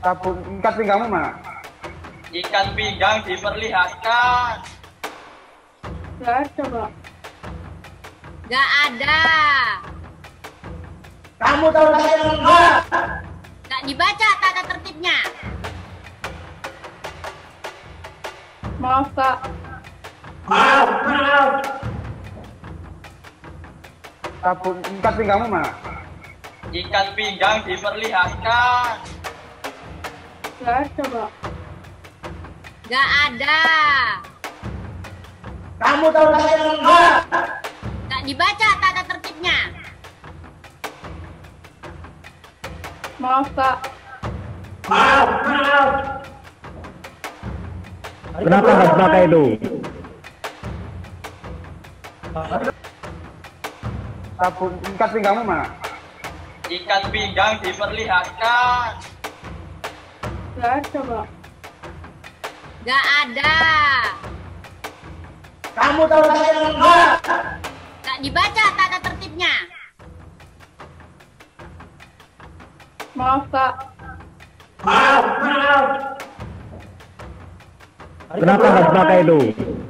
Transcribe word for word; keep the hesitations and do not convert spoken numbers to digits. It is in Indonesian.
Sabuk ikat pinggangmu mana? Ikat pinggang diperlihatkan. Gak ada, Pak. Gak ada. Kamu tahu saya enggak? Gak dibaca tata tertibnya. Maaf, Kak. Maaf, maaf. Sabuk ikat pinggangmu mana? Ikat pinggang diperlihatkan. Gak ada, Pak. Gak ada. Kamu tahu saya enggak? Gak dibaca tata tertibnya. Maaf, Kak. Maaf, maaf. Kenapa harus pakai itu? Sabuk ikat pinggangmu mana? Ikat pinggang diperlihatkan. Gak ada, Pak. Gak ada. Kamu tahu saya enggak? Gak dibaca tata tertibnya. Maaf, Kak. Maaf, maaf. Kenapa harus pakai itu?